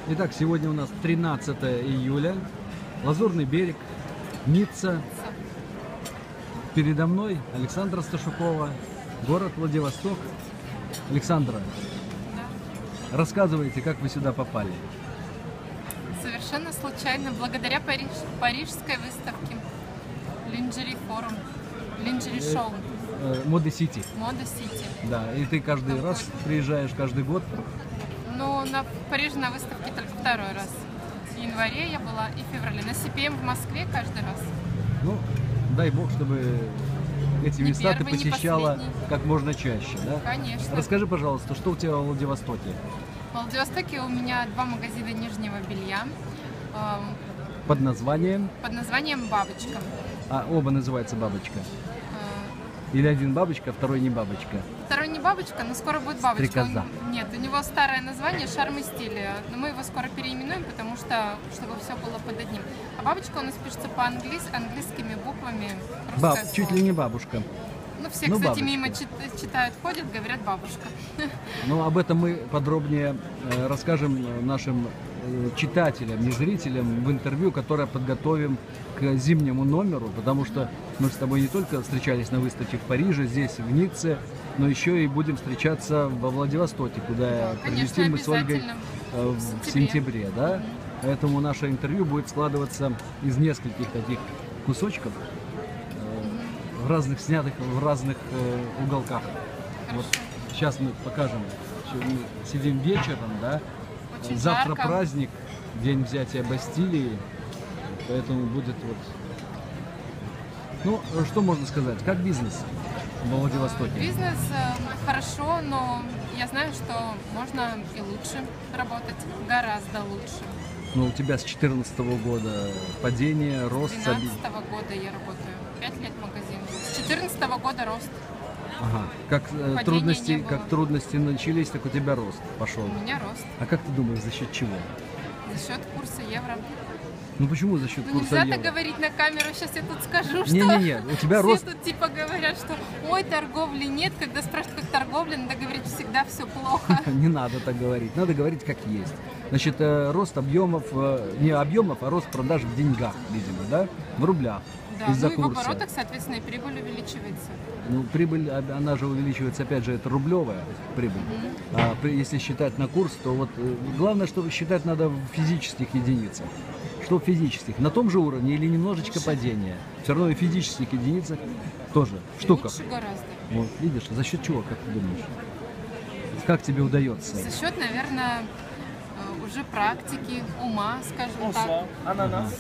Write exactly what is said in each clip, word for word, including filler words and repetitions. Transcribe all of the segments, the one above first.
Итак, сегодня у нас тринадцатое июля, Лазурный берег, Ницца. Передо мной Александра Сташукова, город Владивосток. Александра, рассказывайте, как вы сюда попали. Совершенно случайно, благодаря Париж, парижской выставке Lingerie Forum, Lingerie Show. Моды Сити. Мода Сити. Да, и ты каждый Какой? раз приезжаешь, каждый год? Ну, на Париже на выставке только второй раз. В январе я была и в феврале. На си пи эм в Москве каждый раз. Ну, дай бог, чтобы эти Не места первый, ты не посещала последний. как можно чаще, да? Конечно. Расскажи, пожалуйста, что у тебя во Владивостоке? В Владивостоке у меня два магазина нижнего белья эм, Под названием? под названием «Бабочка». А, оба называются «Бабочка». Э, Или один «Бабочка», а второй не «Бабочка». Второй не «Бабочка», но скоро будет «Бабочка». Стрекоза. Он- Нет, у него старое название «Шарм и стиль», но мы его скоро переименуем, потому что, чтобы все было под одним. А «Бабочка» у нас пишется по-английски, английскими буквами. Баб, русское чуть слово. ли не бабушка. Ну, все, ну, кстати, бабочка. мимо чит- читают, ходят, говорят «бабушка». Но об этом мы подробнее э, расскажем нашим э, читателям, не зрителям в интервью, которое подготовим к зимнему номеру, потому что мы с тобой не только встречались на выставке в Париже, здесь, в Ницце, но еще и будем встречаться во Владивостоке, куда Да, конечно, прилетим мы с Ольгой обязательно. э, в В сентябре, сентябре. да? Поэтому наше интервью будет складываться из нескольких таких кусочков, э, в разных снятых, в разных э, уголках. Вот сейчас мы покажем. Всё, мы сидим вечером, да? Очень Завтра жарко. праздник, день взятия Бастилии, поэтому будет вот. Ну, что можно сказать? Как бизнес во Владивостоке? Бизнес э, хорошо, но я знаю, что можно и лучше работать, гораздо лучше. Ну, у тебя с четырнадцатого года падение, С рост. соби- двенадцатого года я работаю, пять лет в магазине. С четырнадцатого года рост. Ага. Как э, Падения трудности, не было. как трудности начались, так у тебя рост пошел. У меня рост А как ты думаешь, за счет чего? за счет курса евро. Ну почему за счет Ну курса нельзя евро? так говорить на камеру, сейчас я тут скажу, что Не-не-не, у тебя все рост. тут типа говорят, что ой, торговли нет. Когда спрашивают, как торговля, надо говорить всегда все плохо. Не надо так говорить, надо говорить как есть. Значит, э, рост объемов, э, не объемов, а рост продаж в деньгах, видимо, да? В рублях. Да, Из-за ну и в курса. оборотах, соответственно, и прибыль увеличивается. Ну, прибыль, а- она же увеличивается, опять же, это рублевая прибыль. А при- если считать на курс, то вот э, главное, что считать надо в физических единицах. Что в физических? На том же уровне или немножечко падения? Все равно и в физических единицах тоже. В штуках. Лучше гораздо. Вот, видишь, за счет чего, как ты думаешь? Как тебе удается? За счет, наверное, э, уже практики, ума, скажем так. Ананас.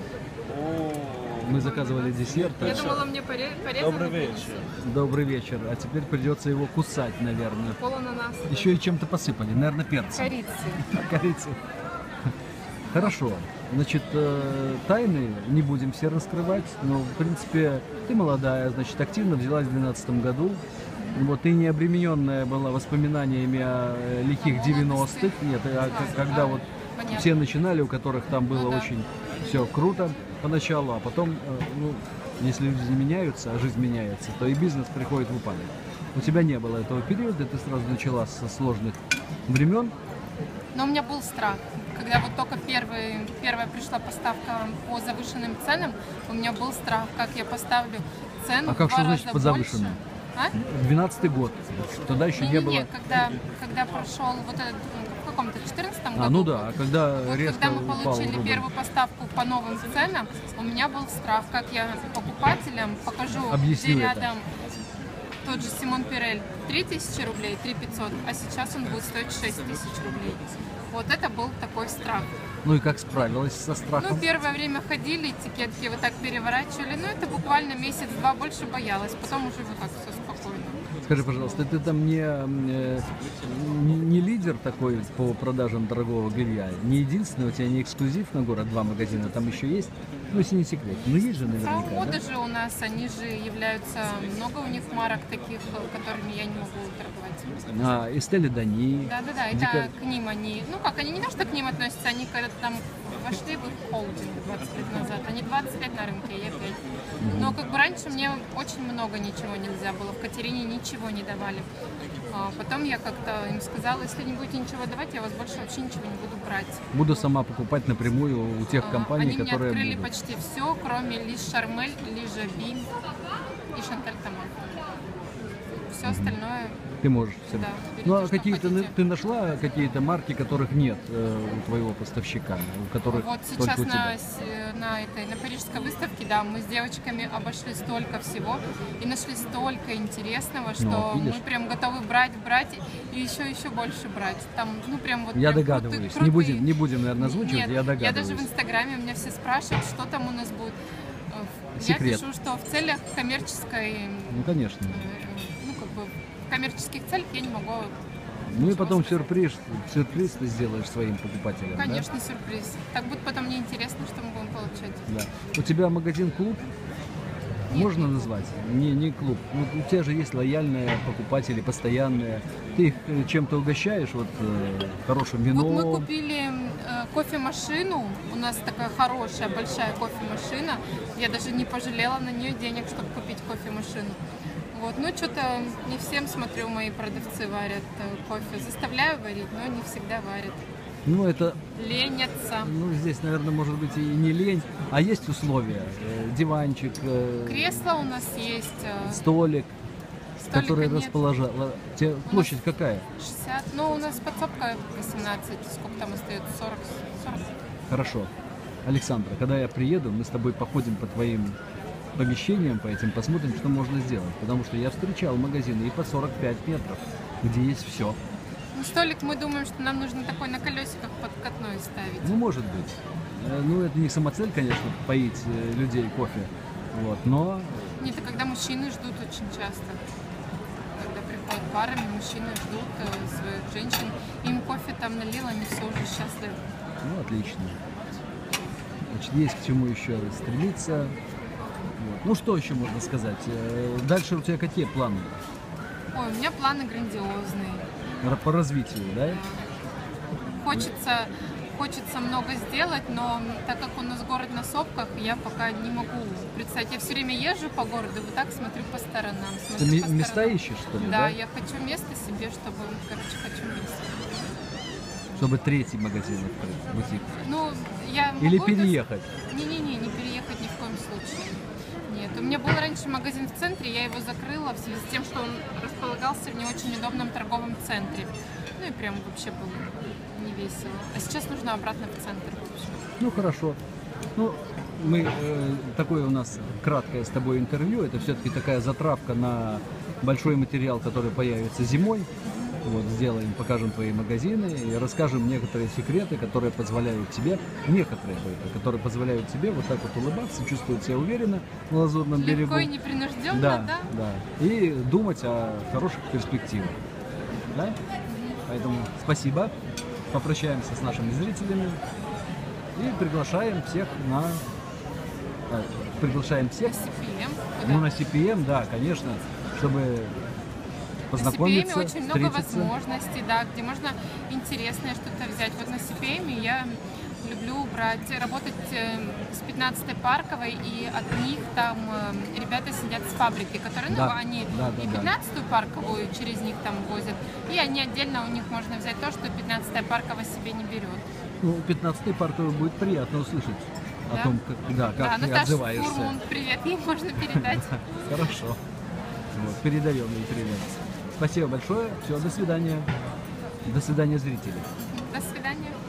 Мы заказывали десерт. Я так что- думала, мне поре- порезано Добрый принесут. вечер. Добрый вечер. А теперь придется его кусать, наверное. Пол ананаса. Еще и чем-то посыпали, наверное, перцем. Корицы. Корицы. Хорошо. Значит, э, тайны не будем все раскрывать, но, в принципе, ты молодая, значит, активно взялась в две тысячи двенадцатом году. Вот ты не обремененная была воспоминаниями о э, лихих девяностых. Нет, а к- когда вот Понятно. все начинали, у которых там было Ну да. очень все круто поначалу, а потом, э, ну, если люди не меняются, а жизнь меняется, то и бизнес приходит в упадок. У тебя не было этого периода, ты сразу начала со сложных времен. Но у меня был страх. Когда вот только первый, первая пришла поставка по завышенным ценам, у меня был страх, как я поставлю цену А в как два что значит раза по завышенным? больше. А? Двенадцатый год, тогда еще не, было. Не-не-не, когда, когда прошел вот этот, ну, в каком-то четырнадцатом году. А, ну да, а когда Вот резко когда мы упал получили рубль. первую поставку по новым ценам, у меня был страх, как я покупателям покажу, Объясню где это. рядом тот же Симон Пирель три тысячи рублей, три пятьсот, а сейчас он будет стоить шесть тысяч рублей. Вот это был такой страх. Ну и как справилась со страхом? Ну, первое время ходили, этикетки вот так переворачивали, но это буквально месяц-два, больше боялась, потом уже вот так все спокойно. Скажи, пожалуйста, ты там не, э, не, не лидер такой по продажам дорогого белья? Не единственный, у тебя не эксклюзив на город, два магазина, там еще есть? Ну, если не секрет. Ну, есть же наверняка, Фрау-моды да? же у нас, они же являются, много у них марок таких, которыми я не могу торговать. А, Эстель Дани. Да-да-да, это Дико- к ним они, ну как, они не то, что к ним относятся, они когда там вошли в их холдинг двадцать лет назад, они двадцать лет на рынке, я пять. Но как бы раньше мне очень много ничего нельзя было, в Катерине ничего не давали. А потом я как-то им сказала, если не будете ничего давать, я у вас больше вообще ничего не буду брать. Буду сама покупать напрямую у тех А, компаний, Они мне которые открыли будут. почти все, кроме Лис Шармель, Лижа Бин и Шанталь Тома. Все остальное, Ты можешь всем. да, берите, Ну а что какие-то хотите. ты нашла какие-то марки, которых нет э, у твоего поставщика, у которых Вот только сейчас у тебя? на, с- на этой на парижской выставке, да, мы с девочками обошли столько всего и нашли столько интересного, что Ну, вот видишь. мы прям готовы брать, брать и еще еще больше брать. Там, ну прям вот. Я прям догадываюсь. крутые- Не крутые. будем, не будем, наверное, озвучивать. Нет, я догадываюсь. я даже в Инстаграме меня все спрашивают, что там у нас будет. Э, в- Секрет. Я пишу, что в целях коммерческой, Ну конечно. э, ну как бы в коммерческих целях я не могу. Ну и ничего потом сказать. сюрприз, сюрприз ты сделаешь своим покупателям. да? Конечно, сюрприз. Так будет потом неинтересно, что мы будем получать. Да. У тебя магазин-клуб? Можно назвать? Не, не клуб. Ну, у тебя же есть лояльные покупатели, постоянные. Ты их э, чем-то угощаешь, вот э, хорошим вином. Вот мы купили э, кофемашину. У нас такая хорошая, большая кофемашина. Я даже не пожалела на нее денег, чтобы купить кофемашину. Вот, ну что-то не всем, смотрю, мои продавцы варят э, кофе. Заставляю варить, но не всегда варят. Ну, это, Ленятся. ну, здесь, наверное, может быть и не лень, а есть условия. Э, Диванчик, э, Кресло у нас есть. э, столик, столика который нет. расположил. Тебе площадь какая? шестьдесят. Ну, у нас подсобка восемнадцать. Сколько там остается? сорок. сорок. Хорошо. Александра, когда я приеду, мы с тобой походим по твоим помещениям, по этим, посмотрим, что можно сделать. Потому что я встречал магазины и по сорок пять метров, где есть все. Ну, столик, мы думаем, что нам нужно такой на колесиках подкатной ставить. Ну, может быть. Э, Ну, это не самоцель, конечно, поить э, людей кофе. Вот, но Нет, это когда мужчины ждут очень часто. Когда приходят парами, мужчины ждут э, своих женщин. Им кофе там налил, они все уже счастливы. ну, отлично. Значит, есть к чему еще стремиться. Вот. Ну, что еще можно сказать? Э, Дальше у тебя какие планы Ой, у меня планы грандиозные. Р- по развитию, да? Хочется, хочется много сделать, но так как у нас город на сопках, я пока не могу представить. Я все время езжу по городу, вот так смотрю по сторонам. Ты Смотрю ме- по места сторонам. ищешь, что ли, Да, да? я хочу место себе, чтобы, короче, хочу место. Чтобы третий магазин открыть, бутик. Ну, я Или могу это- переехать. Не-не-не, не переехать ни в коем случае. Нет, у меня был раньше магазин в центре, я его закрыла в связи с тем, что он располагался в не очень удобном торговом центре. Ну и прям вообще было не весело. А сейчас нужно обратно в центр. в общем. Ну, хорошо. Ну, мы, э, такое у нас краткое с тобой интервью. Это все-таки такая затравка на большой материал, который появится зимой. Вот, сделаем, покажем твои магазины и расскажем некоторые секреты, которые позволяют тебе, некоторые только, которые позволяют тебе вот так вот улыбаться, чувствовать себя уверенно на Лазурном берегу. Легко и непринужденно, Да, да? да. И думать о хороших перспективах. Да? Поэтому спасибо. Попрощаемся с нашими зрителями и приглашаем всех на... а, приглашаем всех На си пи эм. ну, на си пи эм, да, конечно, чтобы На си пи познакомиться, эм очень много встретиться. возможностей, да, где можно интересное что-то взять. Вот на си пи эм я люблю брать, работать э, с пятнадцатой парковой, и от них там э, ребята сидят с фабрики, которые, ну, Да, они да, да, и да. пятнадцатую парковую через них там возят, и они отдельно у них можно взять то, что пятнадцатая парковая себе не берет. Ну, пятнадцатый парковый будет приятно услышать Да? о том, как, да, как да, ты Наташа отзываешься. Фурмун, привет, ей можно передать. Хорошо. Вот, передаем ей привет. Спасибо большое. Все, до свидания. До свидания, зрители. До свидания.